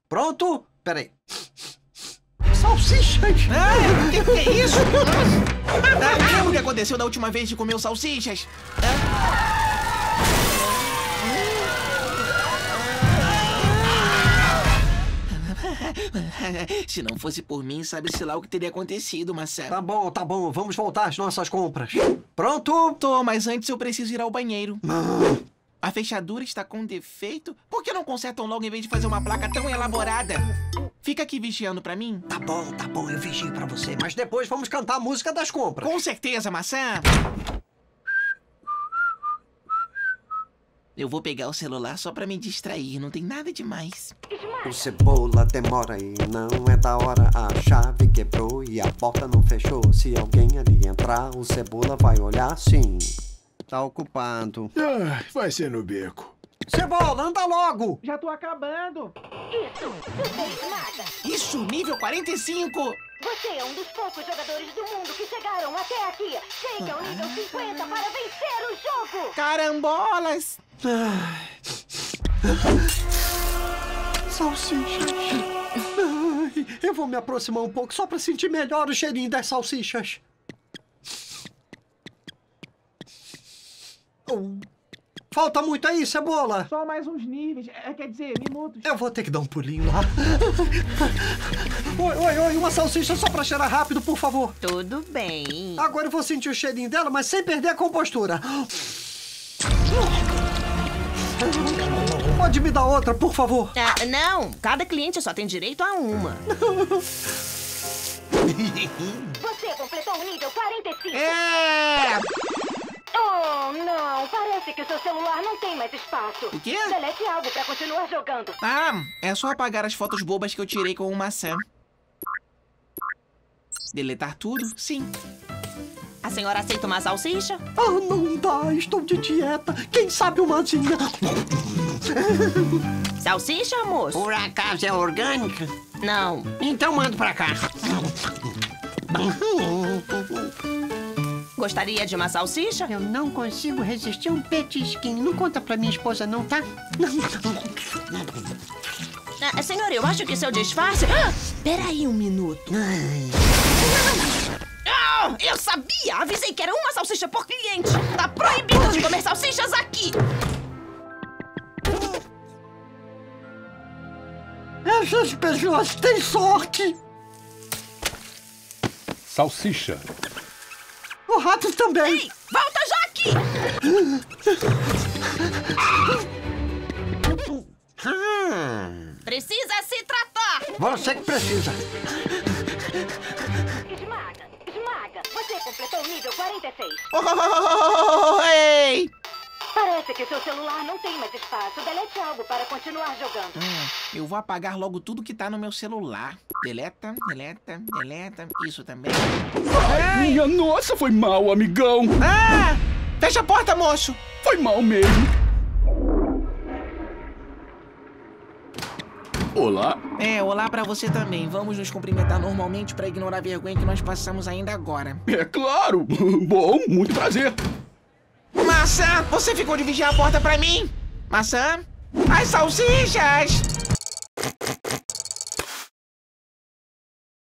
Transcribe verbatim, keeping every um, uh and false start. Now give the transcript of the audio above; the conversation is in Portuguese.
Pronto? Peraí. Salsichas! Ah, o que, que é isso? Ah, lembra o que aconteceu da última vez que comeu salsichas? Se não fosse por mim, sabe-se lá o que teria acontecido, Maçã. Tá bom, tá bom. Vamos voltar às nossas compras. Pronto? Tô, mas antes eu preciso ir ao banheiro. Ah. A fechadura está com defeito? Por que não consertam logo em vez de fazer uma placa tão elaborada? Fica aqui vigiando pra mim. Tá bom, tá bom. Eu vigio pra você. Mas depois vamos cantar a música das compras. Com certeza, Maçã. Eu vou pegar o celular só pra me distrair. Não tem nada demais. O Cebola demora e não é da hora. A chave quebrou e a porta não fechou. Se alguém ali entrar, o Cebola vai olhar sim. Tá ocupado. Ah, vai ser no beco. Cebola, anda logo! Já tô acabando. Isso, você esmaga. Isso, nível quarenta e cinco. Você é um dos poucos jogadores do mundo que chegaram até aqui. Chegue ao nível cinquenta para vencer o jogo. Carambolas. Salsichas. Ai, eu vou me aproximar um pouco só pra sentir melhor o cheirinho das salsichas. Oh. Falta muito aí, Cebola. Só mais uns níveis. É, quer dizer, minutos. Eu vou ter que dar um pulinho lá. Oi, oi, oi, uma salsicha só pra cheirar rápido, por favor. Tudo bem. Agora eu vou sentir o cheirinho dela, mas sem perder a compostura. Pode me dar outra, por favor? Ah, não, cada cliente só tem direito a uma. Você completou o nível quarenta e cinco. É! Oh, não. Parece que o seu celular não tem mais espaço. O quê? Delete algo pra continuar jogando. Ah, é só apagar as fotos bobas que eu tirei com o maçã. Deletar tudo? Sim. A senhora aceita uma salsicha? Ah, não dá, estou de dieta. Quem sabe umazinha? Salsicha, moço? Por acaso é orgânica? Não. Então manda pra cá. Gostaria de uma salsicha? Eu não consigo resistir a um petisquinho. Não conta pra minha esposa não, tá? Ah, senhor, eu acho que seu disfarce... Ah, peraí um minuto. Ah, eu sabia! Avisei que era uma salsicha por cliente. Tá proibido de comer salsichas aqui. Essas pessoas têm sorte. Salsicha. O rato também. Ei, volta já aqui! Hum. Precisa se tratar! Você que precisa. Esmaga, esmaga. Você completou o nível quarenta e seis. Oi! Parece que seu celular não tem mais espaço. Delete algo para continuar jogando. Hum, eu vou apagar logo tudo que tá no meu celular. Deleta, deleta, deleta. Isso também. Minha nossa, foi mal, amigão. Ah! Fecha a porta, moço! Foi mal mesmo. Olá. É, olá pra você também. Vamos nos cumprimentar normalmente pra ignorar a vergonha que nós passamos ainda agora. É claro. Bom, muito prazer. Maçã, você ficou de vigiar a porta pra mim? Maçã? As salsichas!